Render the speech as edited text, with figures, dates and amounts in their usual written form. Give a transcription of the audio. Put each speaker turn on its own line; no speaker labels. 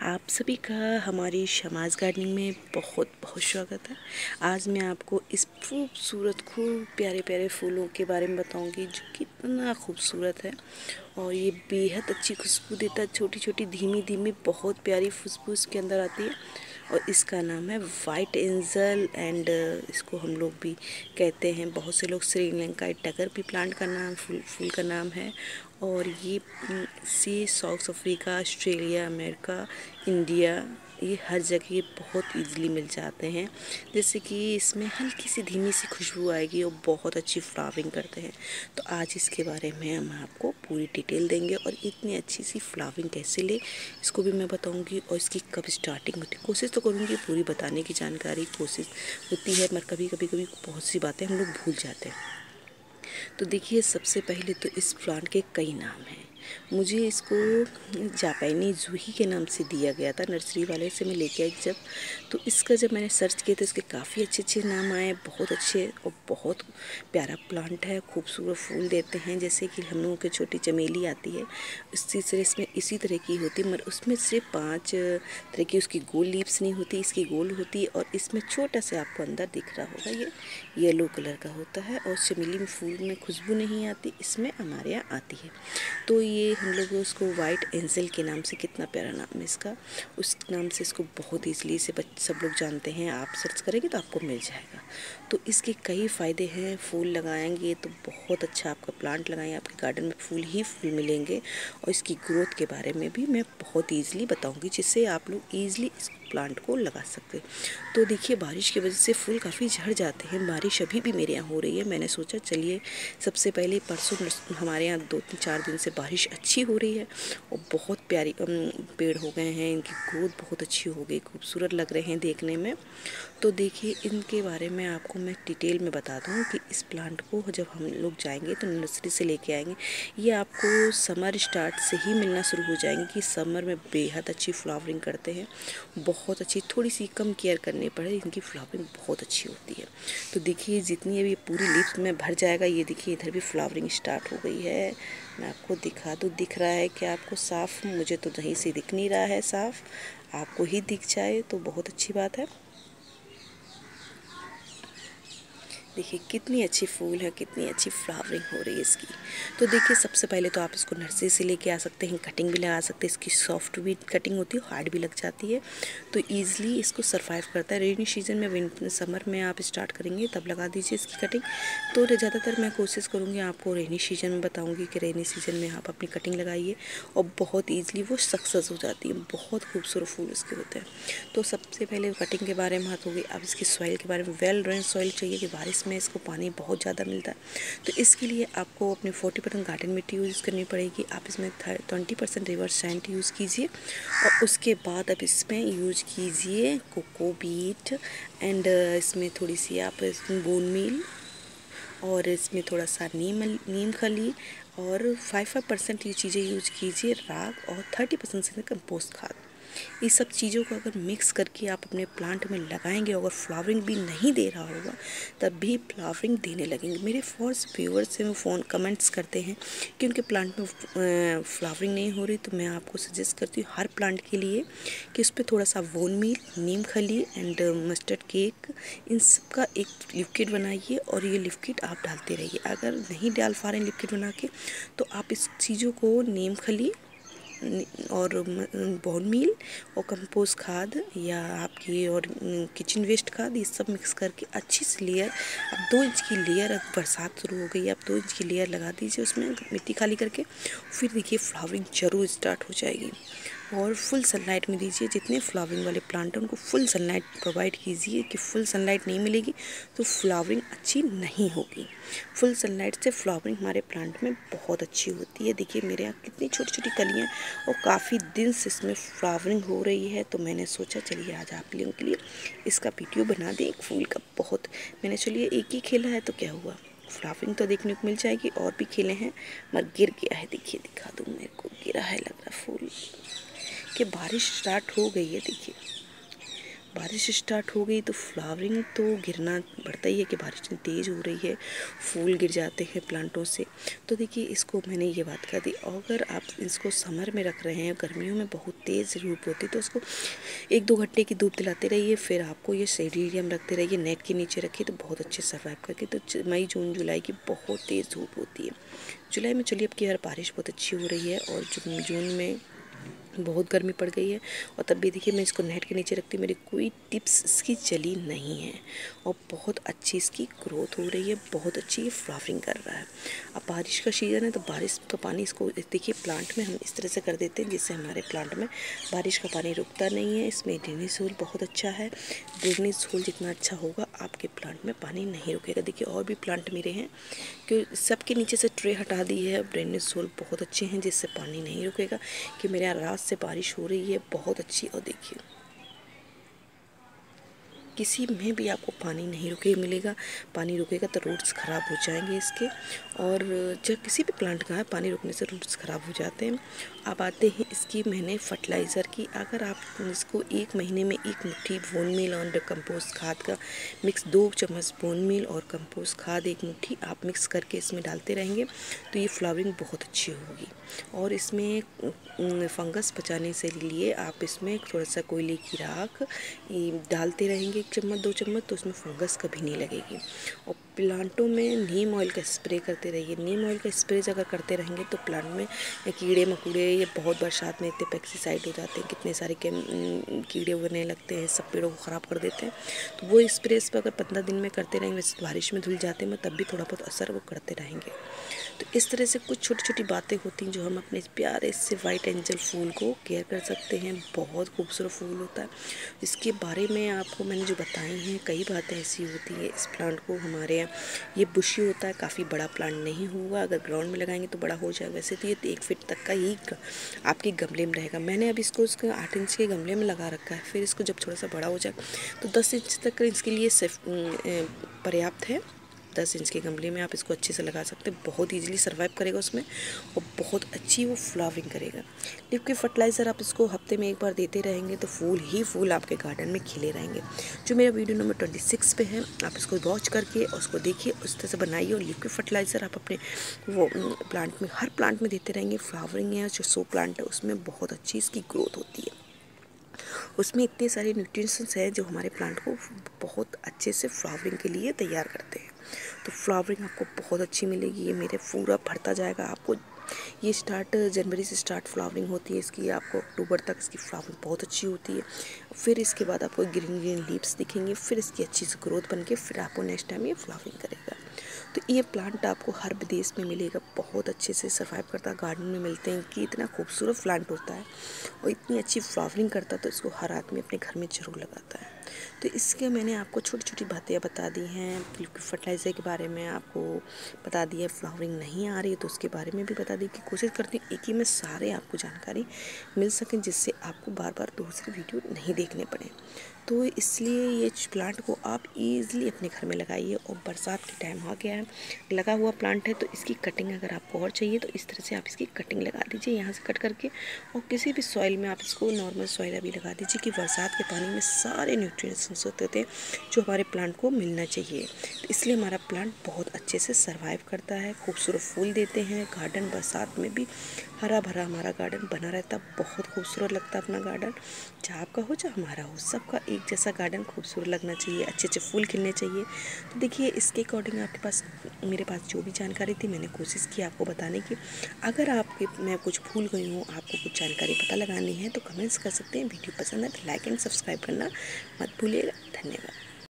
आप सभी का हमारी शमाज गार्डनिंग में बहुत बहुत स्वागत है। आज मैं आपको इस खूब प्यारे प्यारे फूलों के बारे में बताऊंगी जो कितना खूबसूरत है और ये बेहद अच्छी खुशबू देता है। छोटी छोटी धीमी धीमी बहुत प्यारी खुशबू इसके अंदर आती है और इसका नाम है वाइट एंजल एंड इसको हम लोग भी कहते हैं। बहुत से लोग श्रीलंका टगर भी प्लांट का नाम फूल का नाम है। और ये South Africa, Australia, America, India, ये हर जगह ये बहुत इजीली मिल जाते हैं। जैसे कि इसमें हल्की सी धीमी सी खुशबू आएगी और बहुत अच्छी फ्लावरिंग करते हैं। तो आज इसके बारे में हम आपको पूरी डिटेल देंगे और इतनी अच्छी सी फ्लावरिंग कैसे ले इसको भी मैं बताऊंगी और इसकी कब स्टार्टिंग होती है। कोशिश तो करूंगी पूरी बताने की, जानकारी कोशिश होती है मगर कभी बहुत सी बातें हम लोग भूल जाते हैं। तो देखिए, सबसे पहले तो इस प्लांट के कई नाम हैं। मुझे इसको जापानी जूही के नाम से दिया गया था, नर्सरी वाले से मैं लेके आई जब। तो इसका जब मैंने सर्च किया तो इसके काफ़ी अच्छे अच्छे नाम आए, बहुत अच्छे और बहुत प्यारा प्लांट है। खूबसूरत फूल देते हैं जैसे कि हम लोगों की छोटी चमेली आती है इसी तरह इसमें इसी तरह की होती है, मगर उसमें सिर्फ 5 तरह की उसकी गोल लीव्स नहीं होती, इसकी गोल होती है। और इसमें छोटा सा आपको अंदर दिख रहा होगा ये येलो कलर का होता है और चमेली में फूल में खुशबू नहीं आती, इसमें हमारे यहाँ आती है। तो ये हम लोग उसको वाइट एंजल के नाम से, कितना प्यारा नाम है इसका, उस नाम से इसको बहुत ईजिली से सब लोग जानते हैं। आप सर्च करेंगे तो आपको मिल जाएगा। तो इसके कई फ़ायदे हैं। फूल लगाएंगे तो बहुत अच्छा आपका प्लांट लगाएं, आपके गार्डन में फूल ही फूल मिलेंगे। और इसकी ग्रोथ के बारे में भी मैं बहुत ईजिली बताऊंगी जिससे आप लोग ईजिली इस प्लांट को लगा सकते हैं। तो देखिए, बारिश की वजह से फूल काफ़ी झड़ जाते हैं। बारिश अभी भी मेरे यहाँ हो रही है। मैंने सोचा चलिए सबसे पहले परसों हमारे यहाँ 2-4 दिन से बारिश अच्छी हो रही है और बहुत प्यारी पेड़ हो गए हैं, इनकी ग्रोथ बहुत अच्छी हो गई, खूबसूरत लग रहे हैं देखने में। तो देखिए, इनके बारे में आपको मैं डिटेल में बताता हूँ कि इस प्लांट को जब हम लोग जाएंगे तो नर्सरी से लेके आएंगे। ये आपको समर स्टार्ट से ही मिलना शुरू हो जाएंगे कि समर में बेहद अच्छी फ्लावरिंग करते हैं, बहुत अच्छी। थोड़ी सी कम केयर करनी पड़े, इनकी फ्लावरिंग बहुत अच्छी होती है। तो देखिए, जितनी अभी पूरी लीव्स में भर जाएगा। ये देखिए, इधर भी फ्लावरिंग स्टार्ट हो गई है। मैं आपको दिखा दूँ, दिख रहा है कि आपको साफ? मुझे तो कहीं से दिख नहीं रहा है साफ, आपको ही दिख जाए तो बहुत अच्छी बात है। देखिए कितनी अच्छी फूल है, कितनी अच्छी फ्लावरिंग हो रही है इसकी। तो देखिए, सबसे पहले तो आप इसको नर्सरी से लेके आ सकते हैं, कटिंग भी लगा सकते हैं। इसकी सॉफ्ट भी कटिंग होती है, हार्ड भी लग जाती है, तो ईजिली इसको सर्वाइव करता है। रेनी सीजन में, समर में आप स्टार्ट करेंगे तब लगा दीजिए इसकी कटिंग। तो ज़्यादातर मैं कोशिश करूँगी आपको रेनी सीजन में बताऊँगी कि रेनी सीजन में आप अपनी कटिंग लगाइए और बहुत ईजिली वो सक्सेस हो जाती है। बहुत खूबसूरत फूल इसके होते हैं। तो सबसे पहले कटिंग के बारे में बात होगी। अब इसकी सॉइल के बारे में, वेल ड्रेन सॉइल चाहिए कि बारिश में इसको पानी बहुत ज़्यादा मिलता है। तो इसके लिए आपको अपनी 40% गार्डन मिट्टी यूज़ करनी पड़ेगी। आप इसमें 20% रिवर सैंड यूज़ कीजिए और उसके बाद आप इसमें यूज कीजिए कोकोपीट एंड इसमें थोड़ी सी आप बोन मील और इसमें थोड़ा सा नीम खली और 5% ये चीज़ें यूज कीजिए, राख, और 30% से कंपोस्ट खाद। इस सब चीज़ों को अगर मिक्स करके आप अपने प्लांट में लगाएंगे, अगर फ्लावरिंग भी नहीं दे रहा होगा तब भी फ्लावरिंग देने लगेंगे। मेरे फर्स्ट व्यूअर्स से वो फ़ोन कमेंट्स करते हैं कि उनके प्लांट में फ्लावरिंग नहीं हो रही। तो मैं आपको सजेस्ट करती हूँ हर प्लांट के लिए कि उस पर थोड़ा सा बोन मील, नीम खली एंड मस्टर्ड केक, इन सब का एक लिक्विड बनाइए और ये लिक्विड आप डालते रहिए। अगर नहीं डाल पा रहे हैं लिक्विड बना के तो आप इस चीज़ों को नीम खली और बोन मील और कंपोस्ट खाद या आपकी और किचन वेस्ट खाद, ये सब मिक्स करके अच्छी सी लेयर, अब 2 इंच की लेयर, अब बरसात शुरू हो गई, आप 2 इंच की लेयर लगा दीजिए उसमें मिट्टी खाली करके। फिर देखिए फ्लावरिंग जरूर स्टार्ट हो जाएगी। और फुल सनलाइट में दीजिए। जितने फ्लावरिंग वाले प्लांट हैं उनको फुल सनलाइट प्रोवाइड कीजिए कि फुल सनलाइट नहीं मिलेगी तो फ्लावरिंग अच्छी नहीं होगी। फुल सनलाइट से फ्लावरिंग हमारे प्लांट में बहुत अच्छी होती है। देखिए मेरे यहाँ कितनी छोटी छोटी कलियाँ और काफ़ी दिन से इसमें फ्लावरिंग हो रही है। तो मैंने सोचा चलिए आज आप लोगों के लिए इसका वीडियो बना दें। एक फूल का बहुत, मैंने चलिए एक ही खेला है तो क्या हुआ, फ्लावरिंग तो देखने को मिल जाएगी। और भी खेले हैं मगर गिर गया है, देखिए दिखा दूँ, मेरे को गिरा है लग रहा फूल कि बारिश स्टार्ट हो गई है। देखिए बारिश स्टार्ट हो गई तो फ्लावरिंग तो गिरना बढ़ता ही है कि बारिश इतनी तेज़ हो रही है, फूल गिर जाते हैं प्लांटों से। तो देखिए इसको मैंने ये बात कर दी, अगर आप इसको समर में रख रहे हैं, गर्मियों में बहुत तेज़ धूप होती है, तो उसको 1-2 घंटे की धूप दिलाते रहिए। फिर आपको ये शेड एरिया में रखते रहिए, नेट के नीचे रखिए तो बहुत अच्छे सर्वाइव करके। तो मई जून जुलाई की बहुत तेज़ धूप होती है। जुलाई में चलिए अब की यार बारिश बहुत अच्छी हो रही है, और जून में बहुत गर्मी पड़ गई है, और तब भी देखिए मैं इसको नेट के नीचे रखती हूँ, मेरी कोई टिप्स इसकी चली नहीं है, और बहुत अच्छी इसकी ग्रोथ हो रही है, बहुत अच्छी ये फ्लावरिंग कर रहा है। अब बारिश का सीज़न है तो बारिश का पानी इसको देखिए प्लांट में हम इस तरह से कर देते हैं जिससे हमारे प्लांट में बारिश का पानी रुकता नहीं है। इसमें ड्रेनेज होल बहुत अच्छा है, ड्रेनेज होल जितना अच्छा होगा आपके प्लांट में पानी नहीं रुकेगा। देखिए और भी प्लांट मेरे हैं कि सबके नीचे से ट्रे हटा दी है, ड्रेनेज होल बहुत अच्छे हैं जिससे पानी नहीं रुकेगा। कि मेरे यहाँ रात से बारिश हो रही है बहुत अच्छी, और देखिए किसी में भी आपको पानी नहीं रुके मिलेगा। पानी रुकेगा तो रूट्स ख़राब हो जाएंगे इसके, और जब किसी भी प्लांट का है पानी रुकने से रूट्स ख़राब हो जाते हैं। अब आते हैं इसकी मैंने फर्टिलाइज़र की। अगर आप इसको 1 महीने में 1 मुट्ठी बोन मील और कंपोस्ट खाद का मिक्स, 2 चम्मच बोन मील और कंपोस्ट खाद 1 मुट्ठी आप मिक्स करके इसमें डालते रहेंगे तो ये फ्लावरिंग बहुत अच्छी होगी। और इसमें फंगस बचाने से लिए आप इसमें थोड़ा सा कोयले की राख डालते रहेंगे, 1 चम्मच 2 चम्मच, तो उसमें फंगस कभी नहीं लगेगी। और प्लांटों में नीम ऑयल का स्प्रे करते रहिए। नीम ऑयल का स्प्रे अगर करते रहेंगे तो प्लांट में कीड़े मकोड़े, ये बहुत बरसात में इतने पेस्टिसाइड हो जाते हैं, कितने सारे कीड़े उगने लगते हैं, सब पेड़ों को ख़राब कर देते हैं। तो वो स्प्रे इस पर अगर 15 दिन में करते रहेंगे, वैसे बारिश में धुल जाते हैं तब भी थोड़ा बहुत असर वो करते रहेंगे। तो इस तरह से कुछ छोटी छोटी बातें होती हैं जो हम अपने प्यारे से वाइट एंजल फूल को केयर कर सकते हैं। बहुत खूबसूरत फूल होता है, इसके बारे में आपको मैंने जो बताई हैं कई बातें ऐसी होती है। इस प्लांट को हमारे यहाँ ये बुशी होता है, काफ़ी बड़ा प्लांट नहीं हुआ, अगर ग्राउंड में लगाएंगे तो बड़ा हो जाएगा। वैसे तो ये 1 फीट तक का ही आपके गमले में रहेगा। मैंने अब इसको उसके 8 इंच के गमले में लगा रखा है, फिर इसको जब थोड़ा सा बड़ा हो जाए तो 10 इंच तक इसके लिए पर्याप्त है। 10 इंच के गमले में आप इसको अच्छे से लगा सकते हैं, बहुत इजीली सर्वाइव करेगा उसमें, और बहुत अच्छी वो फ्लावरिंग करेगा। लिक्विड फर्टिलाइज़र आप इसको हफ्ते में 1 बार देते रहेंगे तो फूल ही फूल आपके गार्डन में खिले रहेंगे। जो मेरा वीडियो नंबर 26 पे है, आप इसको वॉच करके और उसको देखिए, उस तरह से बनाइए। और लिक्विड फर्टिलाइज़र आप अपने वो प्लांट में, हर प्लांट में देते रहेंगे। फ्लावरिंग है जो 100 प्लांट है उसमें बहुत अच्छी इसकी ग्रोथ होती है, उसमें इतने सारे न्यूट्रिशंस हैं जो हमारे प्लांट को बहुत अच्छे से फ्लावरिंग के लिए तैयार करते हैं। तो फ्लावरिंग आपको बहुत अच्छी मिलेगी, ये मेरे पूरा भरता जाएगा। आपको ये स्टार्ट जनवरी से स्टार्ट फ्लावरिंग होती है इसकी, आपको अक्टूबर तक इसकी फ्लावरिंग बहुत अच्छी होती है। फिर इसके बाद आपको ग्रीन ग्रीन लीव्स दिखेंगे, फिर इसकी अच्छी सी ग्रोथ बन के फिर आपको नेक्स्ट टाइम ये फ्लावरिंग करेगा। तो ये प्लांट आपको हर विदेश में मिलेगा, बहुत अच्छे से सर्वाइव करता है। गार्डन में मिलते हैं कि इतना खूबसूरत प्लांट होता है और इतनी अच्छी फ्लावरिंग करता है, तो इसको हर आदमी अपने घर में ज़रूर लगाता है। तो इसके मैंने आपको छोटी छोटी बातें बता दी हैं। लिक्विड फर्टिलाइज़र के बारे में आपको बता दिया, फ्लावरिंग नहीं आ रही है तो उसके बारे में भी बता दी। कि कोशिश करती हूँ एक ही में सारे आपको जानकारी मिल सकें, जिससे आपको बार बार दूसरी वीडियो नहीं देखने पड़े। तो इसलिए ये प्लांट को आप ईज़िली अपने घर में लगाइए। और बरसात के टाइम आ गया है, लगा हुआ प्लांट है, तो इसकी कटिंग अगर आपको और चाहिए तो इस तरह से आप इसकी कटिंग लगा दीजिए यहाँ से कट करके, और किसी भी सॉइल में आप इसको नॉर्मल सॉइल अभी लगा दीजिए कि बरसात के पानी में सारे न्यूट्रिएंट्स होते थे जो हमारे प्लांट को मिलना चाहिए। तो इसलिए हमारा प्लांट बहुत अच्छे से सर्वाइव करता है, खूबसूरत फूल देते हैं। गार्डन बरसात में भी हरा भरा हमारा गार्डन बना रहता, बहुत खूबसूरत लगता है अपना गार्डन। चाहे आपका हो चाहे हमारा हो, सबका एक जैसा गार्डन खूबसूरत लगना चाहिए, अच्छे अच्छे फूल खिलने चाहिए। तो देखिए इसके अकॉर्डिंग आपके पास, मेरे पास जो भी जानकारी थी मैंने कोशिश की आपको बताने की। अगर आपके मैं कुछ भूल गई हूँ, आपको कुछ जानकारी पता लगानी है तो कमेंट्स कर सकते हैं। वीडियो पसंद है तो लाइक एंड सब्सक्राइब करना मत भूलिएगा। धन्यवाद।